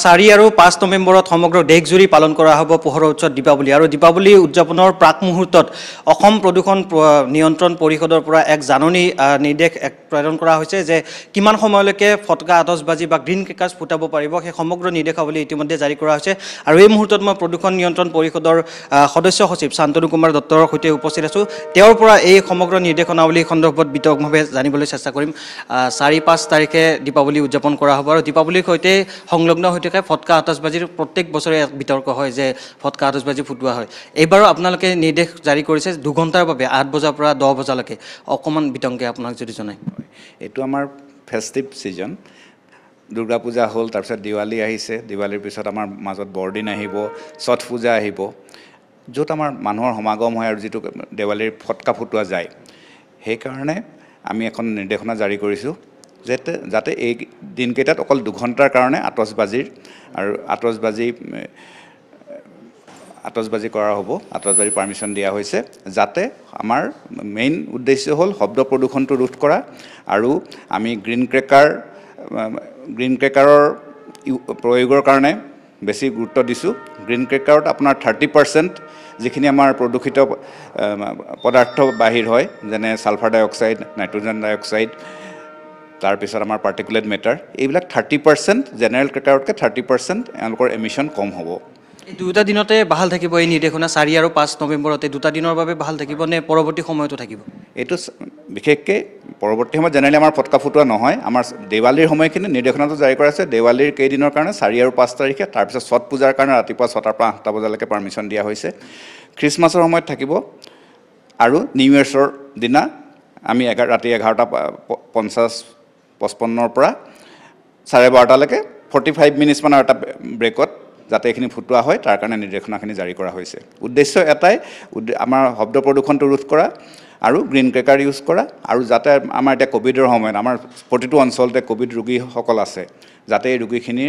4 আৰু 5 নৱেম্বৰত সমগ্ৰ দেশজুৰি পালন কৰা হ'ব পোহৰৰ উৎসৱ দীপাৱলী আৰু দীপাৱলী উদযাপনৰ প্ৰাক মুহূৰ্তত অসম প্ৰদূষণ নিয়ন্ত্ৰণ পৰিষদৰ পৰা এক জাননী নিৰ্দেশ প্ৰেৰণ কৰা হৈছে যে কিমান সময়লৈকে ফটকা আতচবাজি বা গ্ৰীণ ক্ৰেকাৰ্ছ ফুটাব পাৰিব সেই সমগ্ৰ নিৰ্দেশাৱলী ইতিমধ্যে জাৰি কৰা হৈছে আৰু এই মুহূৰ্তত মই প্ৰদূষণ নিয়ন্ত্ৰণ পৰিষদৰ সদস্য সচিব শান্তনু কুমাৰ দত্তৰ সৈতে উপস্থিত আছো তেওঁৰ পৰা এই সমগ্ৰ নিৰ্দেশনাৱলী সন্দৰ্ভত বিতংভাৱে জানিবলৈ চেষ্টা কৰিম 4-5 তাৰিখে দীপাৱলী উদযাপন কৰা হ'ব আৰু দীপাৱলীৰ সৈতে সংলগ্ন হৈ থাকে ফটকা আতচবাজিৰ প্ৰত্যেক বছৰে এক বিতৰ্ক হয় যে ফটকা আতচবাজি ফুটোৱা হয় এইবাৰো আপোনালোকে নিৰ্দেশ জাৰি কৰিছে 2 ঘণ্টাৰ বাবে 8 বজাৰ পৰা 10 বজালৈকে অকমান বিতংকে আপোনাক যদি জনাই এটো আমাৰ ফেষ্টিভ সিজন দুৰ্গা পূজা হ'ল তাৰপিছত দিৱালী আহিছে দিৱালীৰ পিছত আমাৰ মাজত বৰদিন আহিব ছট পূজা আহিব য'ত আমাৰ মানুহৰ সমাগম হয় আৰু যেটো দিৱালীৰ ফটকা ফুটোৱা যায় সেই কাৰণে আমি এখন নিৰ্দেশনা জাৰি কৰিছো যাতে এই দিনকেইটাত অকল 2 ঘণ্টাৰ কাৰণে আতচবাজি কৰা হ'ব আতচবাজি পাৰমিশন দিয়া হৈছে যাতে আমাৰ মেইন উদ্দেশ্য হ'ল শব্দ প্ৰদূষণটো ৰোধ কৰা আৰু আমি গ্ৰীণ ক্ৰেকাৰৰ প্ৰয়োগৰ কাৰণে বেছি গুৰুত্ব দিছোঁ গ্ৰীণ ক্ৰেকাৰত আপোনাৰ 30% যিখিনি আমাৰ প্ৰদূষিত পদাৰ্থ বাহিৰ হয় যেনে sulphur dioxide nitrogen dioxide তাৰপিছত আমাৰ পাৰ্টিকুলেট মেটাৰ এইবিলাক 30% জেনেৰেল ক্ৰেকাৰতকৈ 30% এওঁলোকৰ এমিশ্যন কম হ'ব এই দুটা দিনতে বাহাল থাকিব এই নিৰ্দেশনা 4 আৰু 5 নৱেম্বৰতে দুটা দিনৰ বাবে বাহাল থাকিব নে পৰৱৰ্তী সময়তো থাকিব এইটো বিশেষকৈ পৰৱৰ্তী সময়ত জেনেৰেলি আমাৰ ফটকা ফুটোৱা নহয় আমাৰ দেৱালীৰ সময়খিনি নিৰ্দেশনাটো জাৰি কৰা আছে দেৱালীৰ কেইদিনৰ কাৰণে 4 আৰু 5 তাৰিখে তাৰপিছত ছট পূজাৰ কাৰণে ৰাতিপুৱা 6টাৰ পৰা 8টা বজালৈকে পাৰমিশন দিয়া হৈছে খ্ৰীষ্টমাছৰ সময়ত থাকিব আৰু নিউ ইয়াৰ্ছৰ দিনা আমি ৰাতি 11:55 পৰা 12:30লৈকে 45 মিনিটছ মানৰ এটা ব্ৰেকত যাতে এইখিনি ফুটোৱা হয় তাৰ কাৰণে নিৰ্দেশনাখিনি জাৰি কৰা হৈছে উদ্দেশ্য এটাই আমাৰ শব্দ প্ৰদূষণটো ৰোধ কৰা আৰু গ্ৰীণ ক্ৰেকাৰ ইউজ কৰা আৰু যাতে আমাৰ এটা কোভিডৰ সময়ত আমাৰ প্ৰতিটো অঞ্চলতে কোভিড ৰোগীসকল আছে যাতে এই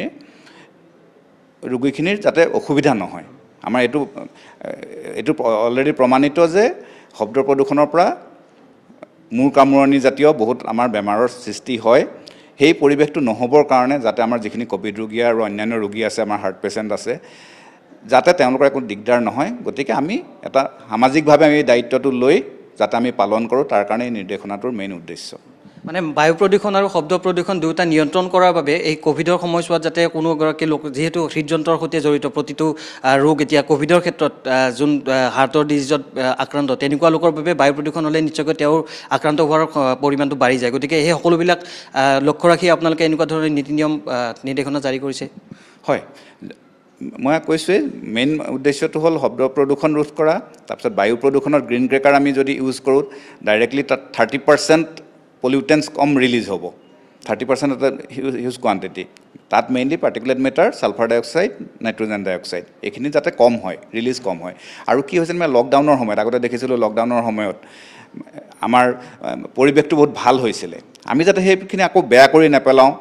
ৰোগীখিনিৰ যাতে অসুবিধা নহয় আমাৰ এইটো অলৰেডি প্ৰমাণিত যে শব্দ প্ৰদূষণৰ পৰা মূৰ কামুৰণি জাতীয় বহুত আমাৰ বেমাৰৰ সৃষ্টি হয় সেই পৰিৱেশটো নহবৰ কাৰণে যাতে আমাৰ যিখিনি কোভিড ৰোগী আৰু অন্যান্য ৰোগী আছে আমাৰ হাৰ্ট পেচেণ্ট আছে যাতে তেওঁলোকৰ একো দিগদাৰ নহয় গতিকে আমি এটা সামাজিকভাৱে আমি দায়িত্বটো লৈ যাতে আমি পালন কৰোঁ তাৰ কাৰণে এই নিৰ্দেশনাটোৰ মেইন উদ্দেশ্য মানে বায়ু প্ৰদূষণ আৰু শব্দ প্ৰদূষণ দুয়োটা নিয়ন্ত্ৰণ কৰাৰ বাবে এই কোভিডৰ সময়ছোৱাত যাতে কোনো এগৰাকী লোক যেহেতু হৃদযন্ত্ৰৰ সৈতে জড়িত প্ৰতিটো ৰোগ এতিয়া কোভিডৰ ক্ষেত্ৰত যোন হাৰ্টৰ ডিজিজত আক্ৰান্ত তেনেকুৱা লোকৰ বাবে বায়ু প্ৰদূষণ হ'লে নিশ্চয়কৈ তেওঁৰ আক্ৰান্ত হোৱাৰ পৰিমাণটো বাঢ়ি যায় গতিকে এই সকলোবিলাক লক্ষ্য ৰাখি আপোনালোকে এনেকুৱা ধৰণৰ নীতি নিয়ম নিৰ্দেশনা জাৰি কৰিছে হয় মই কৈছোঁৱেই মেইন উদ্দেশ্যটো হ'ল শব্দ প্ৰদূষণ ৰোধ কৰা তাৰপিছত বায়ু প্ৰদূষণত গ্ৰীণ ক্ৰেকাৰ আমি যদি ইউজ কৰোঁ ডাইৰেক্টলি তাত 30% পলিউটেন্স কম ৰিলিজ হ'ব 30% এটা হিউজ কোৱান্টিটি তাত mainly particulate matter sulphur dioxide nitrogen dioxide এইখিনি যাতে কম হয় ৰিলিজ কম হয় আৰু কি হৈছে মানে লকডাউনৰ সময়ত আগতে দেখিছিলোঁ লকডাউনৰ সময়ত আমাৰ পৰিৱেশটো বহুত ভাল হৈছিলে আমি যাতে সেইখিনি আকৌ বেয়া কৰি নেপেলাওঁ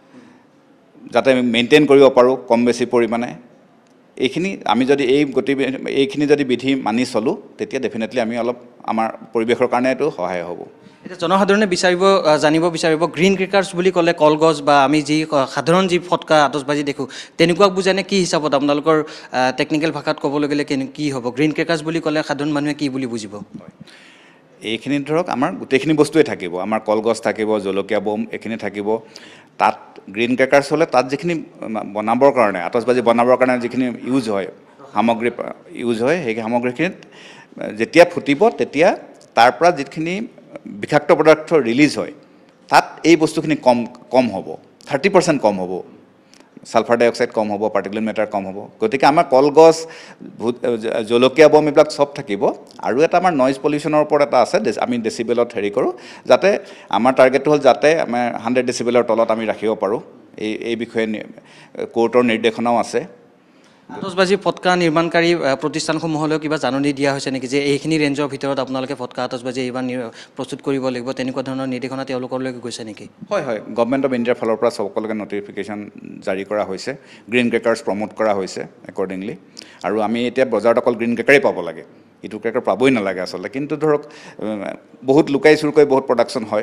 যাতে মেইনটেইন কৰিব পাৰোঁ কম বেছি পৰিমাণে এইখিনি আমি যদি এইখিনি যদি বিধি মানি চলোঁ তেতিয়া ডেফিনেটলি আমি অলপ আমাৰ পৰিৱেশৰ কাৰণে এইটো সহায় হ'ব এটা জনসাধাৰণে জানিব বিচাৰিব গ্ৰীণ ক্ৰেকাৰ্ছ বুলি ক'লে কলগছ বা আমি যি সাধাৰণ যি ফটকা আতচবাজি দেখোঁ তেনেকুৱাক বুজায় নে কি হিচাপত আপোনালোকৰ টেকনিকেল ভাষাত ক'বলৈ গ'লে কি হ'ব গ্ৰীণ ক্ৰেকাৰ্ছ বুলি ক'লে সাধাৰণ মানুহে কি বুলি বুজিব এইখিনি ধৰক আমাৰ গোটেইখিনি বস্তুৱে থাকিব আমাৰ কলগছ থাকিব জলকীয়া বম এইখিনি থাকিব তাত গ্ৰীণ ক্ৰেকাৰ্ছ হ'লে তাত যিখিনি বনাবৰ কাৰণে আতচবাজি বনাবৰ কাৰণে যিখিনি সামগ্ৰী ইউজ হয় সেই সামগ্ৰীখিনিত যেতিয়া ফুটিব তেতিয়া তাৰ পৰা যিখিনি বিষাক্ত পদাৰ্থ ৰিলিজ হয় তাত এই বস্তুখিনি কম হ'ব 30% কম হ'ব সালফাৰ ডাই অক্সাইড কম হ'ব পাৰ্টিকুলেট মেটাৰ কম হ'ব গতিকে আমাৰ কলগছ জলকীয়া বম এইবিলাক চব থাকিব আৰু এটা আমাৰ নইজ পলিউশ্যনৰ ওপৰত এটা আছে আমি ডেচিবেলত হেৰি কৰোঁ যাতে আমাৰ টাৰ্গেটটো হ'ল যাতে আমাৰ 100 ডেচিবেলৰ তলত আমি ৰাখিব পাৰোঁ এই বিষয়ে কোৰ্টৰ নিৰ্দেশনাও আছে আতচবাজি ফটকা নিৰ্মাণকাৰী প্ৰতিষ্ঠানসমূহলৈও কিবা জাননী দিয়া হৈছে নেকি যে এইখিনি ৰেঞ্জৰ ভিতৰত আপোনালোকে ফটকা আতচবাজি এইবাৰ প্ৰস্তুত কৰিব লাগিব তেনেকুৱা ধৰণৰ নিৰ্দেশনা তেওঁলোকলৈকে গৈছে নেকি হয় গভৰ্ণমেণ্ট অফ ইণ্ডিয়াৰ ফালৰ পৰা সকলোকে নটিফিকেশ্যন জাৰি কৰা হৈছে গ্ৰীণ ক্ৰেকাৰ্ছ প্ৰমোট কৰা হৈছে একৰ্ডিংলি আৰু আমি এতিয়া বজাৰত অকল গ্ৰীণ ক্ৰেকাৰেই পাব লাগে ইটো ক্ৰেকাৰ পাবই নালাগে আচলতে কিন্তু ধৰক বহুত লুকাই চুৰকৈ বহুত প্ৰডাকশ্যন হয়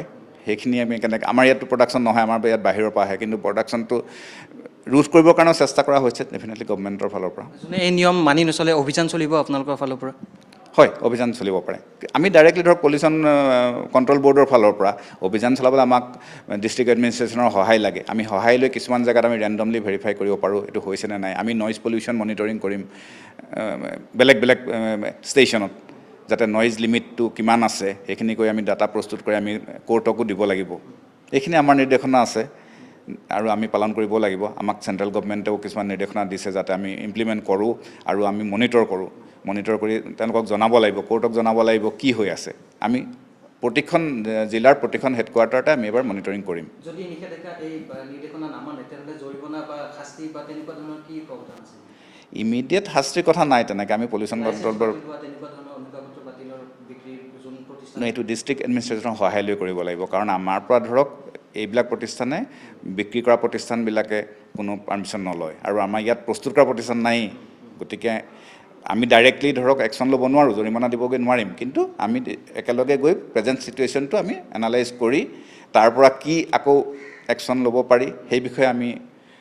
সেইখিনি আমি কেনেকৈ আমাৰ ইয়াততো প্ৰডাকশ্যন নহয় আমাৰ ইয়াত বাহিৰৰ পৰা আহে কিন্তু প্ৰডাকশ্যনটো ৰোধ কৰিবৰ কাৰণে চেষ্টা কৰা হৈছে ডেফিনেটলি গভৰ্ণমেণ্টৰ ফালৰ পৰা যোনে এই নিয়ম মানি নচলে অভিযান চলিব আপোনালোকৰ ফালৰ পৰা হয় অভিযান চলিব পাৰে আমি ডাইৰেক্টলি ধৰক পলিউশ্যন কণ্ট্ৰল বৰ্ডৰ ফালৰ পৰা অভিযান চলাবলৈ আমাক ডিষ্ট্ৰিক্ট এডমিনিষ্ট্ৰেশ্যনৰ সহায় লাগে আমি সহায় লৈ কিছুমান জেগাত আমি ৰেণ্ডমলি ভেৰিফাই কৰিব পাৰোঁ এইটো হৈছে নে নাই আমি নইজ পলিউশ্যন মনিটৰিং কৰিম বেলেগ বেলেগ ষ্টেচনত যাতে নইজ লিমিটটো কিমান আছে সেইখিনি কৰি আমি ডাটা প্ৰস্তুত কৰি আমি কোৰ্টকো দিব লাগিব এইখিনি আমাৰ নিৰ্দেশনা আছে আৰু আমি পালন কৰিব লাগিব আমাক চেণ্ট্ৰেল গভৰ্ণমেণ্টেও কিছুমান নিৰ্দেশনা দিছে যাতে আমি ইমপ্লিমেণ্ট কৰোঁ আৰু আমি মনিটৰ কৰি তেওঁলোকক জনাব লাগিব কোৰ্টক জনাব লাগিব কি হৈ আছে আমি প্ৰতিখন জিলাৰ প্ৰতিখন হেডকোৱাৰ্টাৰতে আমি এবাৰ মনিটৰিং কৰিম যদি নিষেধাজ্ঞা এই নিৰ্দেশনা নামানে তেতিয়াহ'লে জৰিমনা বা শাস্তি বা তেনেকুৱা ধৰণৰ কি প্ৰাৱধান আছে ইমিডিয়েট শাস্তিৰ কথা নাই তেনেকৈ আমি পলিউশ্যন কণ্ট্ৰল বৰ্ড এইটো ডিষ্ট্ৰিক্ট এডমিনিষ্ট্ৰেশ্যনৰ সহায় লৈ কৰিব লাগিব কাৰণ আমাৰ পৰা ধৰক এইবিলাক প্ৰতিষ্ঠানে বিক্ৰী কৰা প্ৰতিষ্ঠানবিলাকে কোনো পাৰ্মিশ্যন নলয় আৰু আমাৰ ইয়াত প্ৰস্তুত কৰা প্ৰতিষ্ঠান নাই গতিকে আমি ডাইৰেক্টলি ধৰক একশ্যন ল'ব নোৱাৰোঁ জৰিমনা দিবগৈ নোৱাৰিম কিন্তু আমি একেলগে গৈ প্ৰেজেণ্ট ছিটুৱেশ্যনটো আমি এনালাইজ কৰি তাৰ পৰা কি আকৌ একশ্যন ল'ব পাৰি সেই বিষয়ে আমি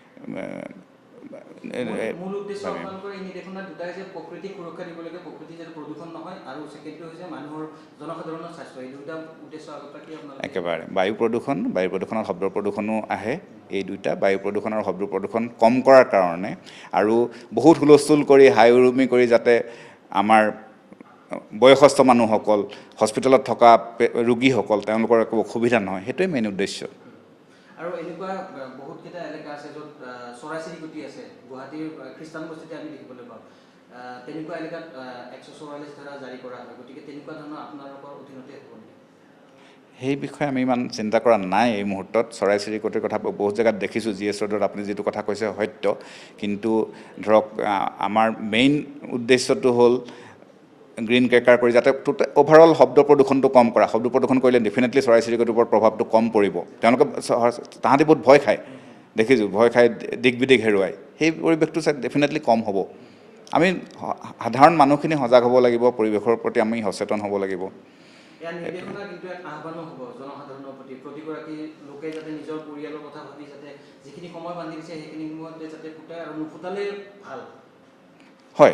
মূল উদ্দেশ্য আপোনালোকৰ এই নিৰ্দেশনা দুটাই যে প্ৰকৃতিক সুৰক্ষা দিব লাগে প্ৰকৃতি যাতে প্ৰদূষণ নহয় আৰু ছেকেণ্ডটো হৈছে মানুহৰ জনসাধাৰণৰ স্বাস্থ্য এই দুটা উদ্দেশ্য আগত ৰাখি আপোনালোকে একেবাৰে বায়ু প্ৰদূষণত শব্দ প্ৰদূষণো আহে এই দুটা বায়ু প্ৰদূষণ আৰু শব্দ প্ৰদূষণ কম কৰাৰ কাৰণে আৰু বহুত হুলস্থুল কৰি হাই উৰুমি কৰি যাতে আমাৰ বয়সস্থ মানুহসকল হস্পিটেলত থকা ৰোগীসকল তেওঁলোকৰ একো অসুবিধা নহয় সেইটোৱে মেইন উদ্দেশ্য আৰু এনেকুৱা বহুতকেইটা এলেকা আছে য'ত চৰাই চিৰিকটি আছে গুৱাহাটীৰ খ্ৰীষ্টান বস্তিতে আমি দেখিবলৈ পাওঁ তেনেকুৱা এলেকাত 144 ধাৰা জাৰি কৰা হয় গতিকে তেনেকুৱা ধৰণৰ আপোনালোকৰ অধীনতে হ'ব নেকি সেই বিষয়ে আমি ইমান চিন্তা কৰা নাই এই মুহূৰ্তত চৰাই চিৰিকটিৰ কথা বহুত জেগাত দেখিছোঁ জি এছ ৰোডত আপুনি যিটো কথা কৈছে সত্য কিন্তু ধৰক আমাৰ মেইন উদ্দেশ্যটো হ'ল গ্ৰীণ ক্ৰেকাৰ কৰি যাতে অভাৰঅল শব্দ প্ৰদূষণটো কম কৰা শব্দ প্ৰদূষণ কৰিলে ডেফিনেটলি চৰাই চিৰিকটিৰ ওপৰত প্ৰভাৱটো কম পৰিব তেওঁলোকে তাহাঁতি বহুত ভয় খায় দেখিছোঁ ভয় খাই দিক বিদিক হেৰুৱাই সেই পৰিৱেশটো ডেফিনেটলি কম হ'ব আমি সাধাৰণ মানুহখিনি সজাগ হ'ব লাগিব পৰিৱেশৰ প্ৰতি আমি সচেতন হ'ব লাগিব ইয়াৰ নিৰ্দেশনা কিন্তু এক আহ্বানো হ'ব জনসাধাৰণৰ প্ৰতি প্ৰতিগৰাকী লোকে যাতে নিজৰ পৰিয়ালৰ কথা ভাবি যাতে যিখিনি সময় বান্ধি দিছে সেইখিনি সময়তে যাতে ফুটাই আৰু নুফুটালে ভাল হয়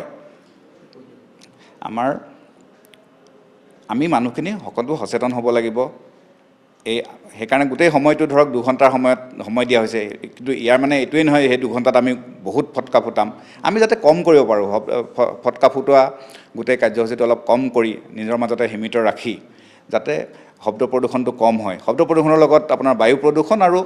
আমি মানুহখিনি সকলো সচেতন হ'ব লাগিব এই সেইকাৰণে গোটেই সময়টো ধৰক 2 ঘণ্টাৰ সময় দিয়া হৈছে কিন্তু ইয়াৰ মানে এইটোৱেই নহয় সেই 2 ঘণ্টাত আমি বহুত ফটকা ফুটাম আমি যাতে কম কৰিব পাৰোঁ ফটকা ফুটোৱা গোটেই কাৰ্যসূচীটো অলপ কম কৰি নিজৰ মাজতে সীমিত ৰাখি যাতে শব্দ প্ৰদূষণটো কম হয় শব্দ প্ৰদূষণৰ লগত আপোনাৰ বায়ু প্ৰদূষণ আৰু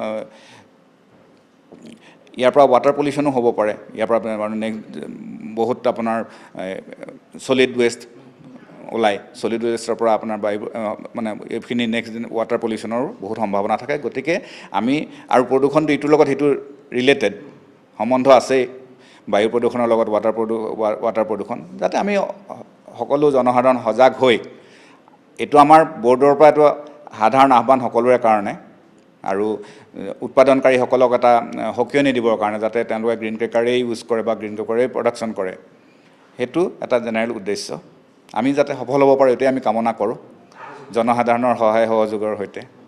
ইয়াৰ পৰা ৱাটাৰ পলিউশ্যনো হ'ব পাৰে ইয়াৰ পৰা বহুত আপোনাৰ ছলিড ৱেষ্ট ওলায় ছলিড ৱেষ্টৰ পৰা আপোনাৰ বায়ু মানে এইখিনি নেক্সট ৱাটাৰ পলিউশ্যনৰো বহুত সম্ভাৱনা থাকে গতিকে আমি আৰু প্ৰদূষণটো ইটোৰ লগত সিটো ৰিলেটেড সম্বন্ধ আছেই বায়ু প্ৰদূষণৰ লগত ৱাটাৰ প্ৰদূষণ যাতে আমি সকলো জনসাধাৰণ সজাগ হৈ এইটো আমাৰ বৰ্ডৰ পৰা এইটো সাধাৰণ আহ্বান সকলোৰে কাৰণে আৰু উৎপাদনকাৰীসকলক এটা সকিয়নি দিবৰ কাৰণে যাতে তেওঁলোকে গ্ৰীণ ক্ৰেকাৰেই ইউজ কৰে বা গ্ৰীণ ক্ৰেকাৰেই প্ৰডাকশ্যন কৰে সেইটো এটা জেনেৰেল উদ্দেশ্য আমি যাতে সফল হ'ব পাৰোঁ এইটোৱে আমি কামনা কৰোঁ জনসাধাৰণৰ সহায় সহযোগৰ সৈতে